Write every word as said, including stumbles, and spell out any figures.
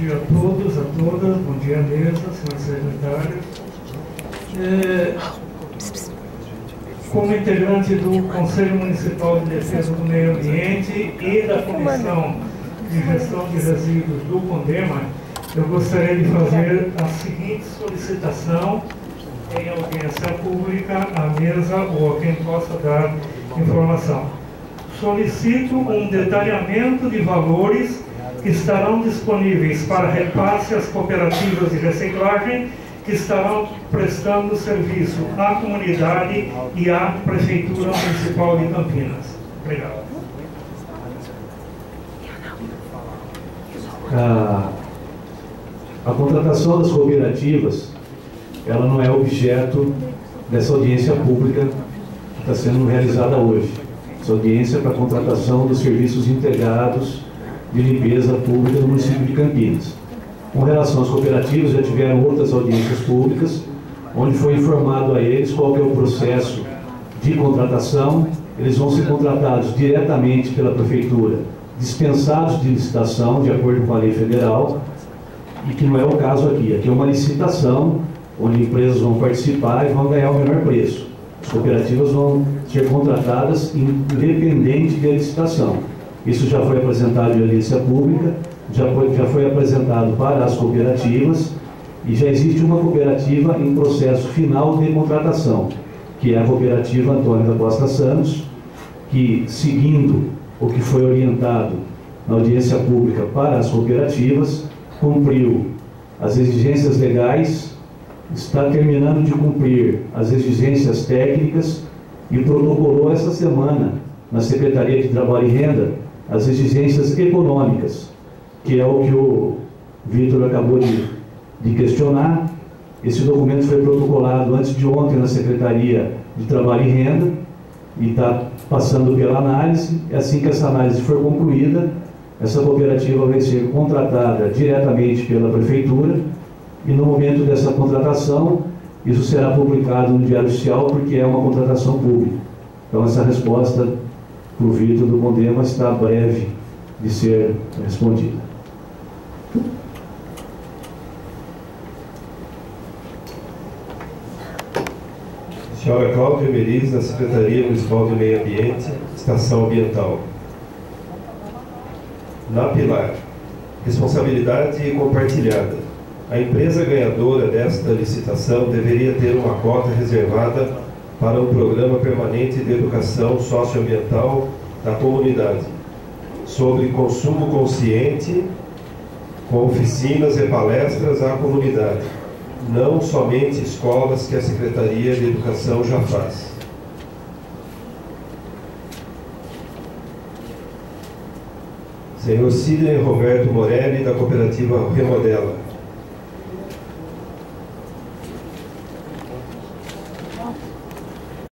dia a todos, a todas, bom dia mesa, senhor secretário. É, como integrante do Conselho Municipal de Defesa do Meio Ambiente e da Comissão de Gestão de Resíduos do CONDEMA, eu gostaria de fazer a seguinte solicitação em audiência pública à mesa ou a quem possa dar informação. Solicito um detalhamento de valores que estarão disponíveis para repasse às cooperativas de reciclagem que estarão prestando serviço à comunidade e à Prefeitura Municipal de Campinas. Obrigado. A, a contratação das cooperativas, ela não é objeto dessa audiência pública que está sendo realizada hoje. Essa audiência é para a contratação dos serviços integrados de limpeza pública no município de Campinas. Com relação às cooperativas, já tiveram outras audiências públicas, onde foi informado a eles qual que é o processo de contratação. Eles vão ser contratados diretamente pela Prefeitura, dispensados de licitação, de acordo com a lei federal, e que não é o caso aqui. Aqui é uma licitação, onde empresas vão participar e vão ganhar o menor preço. As cooperativas vão ser contratadas independente da licitação. Isso já foi apresentado em audiência pública, já foi, já foi apresentado para as cooperativas e já existe uma cooperativa em processo final de contratação, que é a cooperativa Antônio da Costa Santos, que, seguindo o que foi orientado na audiência pública para as cooperativas, cumpriu as exigências legais, está terminando de cumprir as exigências técnicas e protocolou essa semana na Secretaria de Trabalho e Renda as exigências econômicas, que é o que o Vitor acabou de, de questionar. Esse documento foi protocolado antes de ontem na Secretaria de Trabalho e Renda e está passando pela análise. Assim que essa análise for concluída, essa cooperativa vai ser contratada diretamente pela Prefeitura e no momento dessa contratação, isso será publicado no Diário Oficial, porque é uma contratação pública. Então essa resposta para o Vitor do CONDEMA está breve de ser respondida. Senhora Cláudia Meriz, da Secretaria Municipal do Meio Ambiente, Estação Ambiental. Na Pilar, responsabilidade compartilhada. A empresa ganhadora desta licitação deveria ter uma cota reservada para o Programa Permanente de Educação Socioambiental da comunidade, sobre consumo consciente, com oficinas e palestras à comunidade, não somente escolas que a Secretaria de Educação já faz. Senhor Sidney Roberto Morelli, da Cooperativa Remodela.